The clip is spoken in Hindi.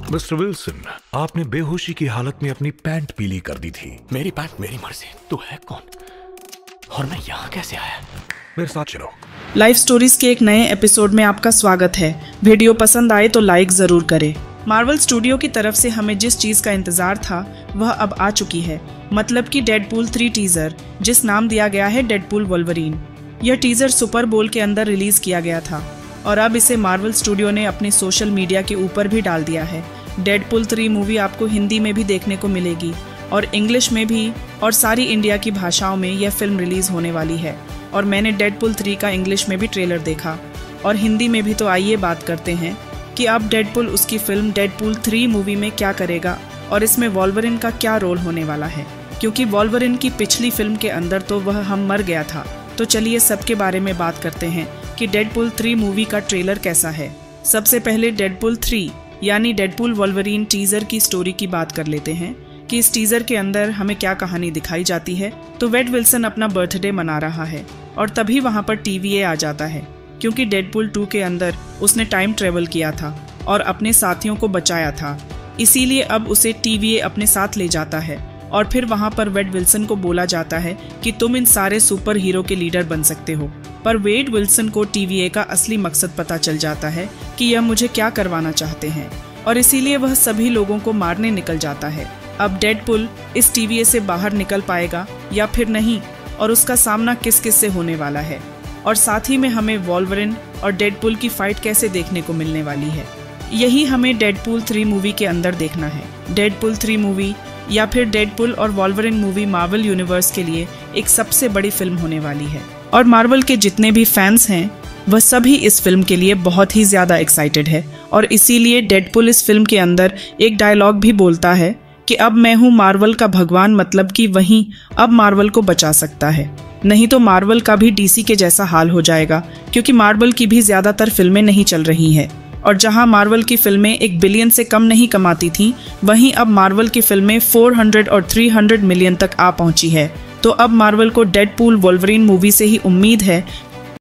मिस्टर विल्सन, आपने बेहोशी की हालत में अपनी पैंट पीली कर दी थी। मेरी पैंट मेरी मर्जी। तू है कौन और मैं यहाँ कैसे आया? मेरे साथ चलो। लाइफ स्टोरीज के एक नए एपिसोड में आपका स्वागत है। वीडियो पसंद आए तो लाइक जरूर करें। मार्वल स्टूडियो की तरफ से हमें जिस चीज का इंतजार था वह अब आ चुकी है, मतलब कि डेडपूल 3 टीजर, जिस नाम दिया गया है डेडपूल वोल्वरीन। यह टीजर सुपर बोल के अंदर रिलीज किया गया था और अब इसे मार्वल स्टूडियो ने अपने सोशल मीडिया के ऊपर भी डाल दिया है। डेडपूल 3 मूवी आपको हिंदी में भी देखने को मिलेगी और इंग्लिश में भी, और सारी इंडिया की भाषाओं में यह फिल्म रिलीज होने वाली है। और मैंने डेडपूल 3 का इंग्लिश में भी ट्रेलर देखा और हिंदी में भी। तो आइए बात करते हैं कि अब डेडपूल उसकी फिल्म डेडपूल 3 मूवी में क्या करेगा और इसमें वोल्वरिन का क्या रोल होने वाला है, क्योंकि वोल्वरिन की पिछली फिल्म के अंदर तो वह हम मर गया था। तो चलिए सबके बारे में बात करते हैं कि डेडपूल 3 मूवी का ट्रेलर कैसा है। सबसे पहले डेडपूल 3 यानी डेडपूल वोल्वरीन टीजर की स्टोरी की बात कर लेते हैं कि इस टीजर के अंदर हमें क्या कहानी दिखाई जाती है। तो वेड विल्सन अपना बर्थडे मना रहा है और तभी वहां पर TVA आ जाता है, क्योंकि डेडपूल 2 के अंदर उसने टाइम ट्रेवल किया था और अपने साथियों को बचाया था। इसीलिए अब उसे TVA अपने साथ ले जाता है और फिर वहां पर वेड विल्सन को बोला जाता है कि तुम इन सारे सुपर हीरो के लीडर बन सकते हो। पर वेड विल्सन को TVA का असली मकसद पता चल जाता है कि यह मुझे क्या करवाना चाहते हैं और इसीलिए वह सभी लोगों को मारने निकल जाता है। अब डेडपूल इस TVA से बाहर निकल पाएगा या फिर नहीं, और उसका सामना किस किस से होने वाला है, और साथ ही में हमें वोल्वरिन और डेडपूल की फाइट कैसे देखने को मिलने वाली है, यही हमें डेडपूल 3 मूवी के अंदर देखना है। डेडपूल 3 मूवी या फिर डेडपूल और वोल्वरिन मूवी मार्वल यूनिवर्स के लिए एक सबसे बड़ी फिल्म होने वाली है और मार्वल के जितने भी फैंस हैं वह सभी इस फिल्म के लिए बहुत ही ज्यादा एक्साइटेड है। और इसीलिए डेडपूल इस फिल्म के अंदर एक डायलॉग भी बोलता है कि अब मैं हूँ मार्वल का भगवान, मतलब कि वही अब मार्वल को बचा सकता है, नहीं तो मार्वल का भी DC के जैसा हाल हो जाएगा, क्योंकि मार्वल की भी ज्यादातर फिल्में नहीं चल रही हैं। और जहां मार्वल की फिल्में 1 बिलियन से कम नहीं कमाती थीं, वहीं अब मार्वल की फिल्में 400 और 300 मिलियन तक आ पहुंची है। तो अब मार्वल को डेडपूल वोल्वरीन मूवी से ही उम्मीद है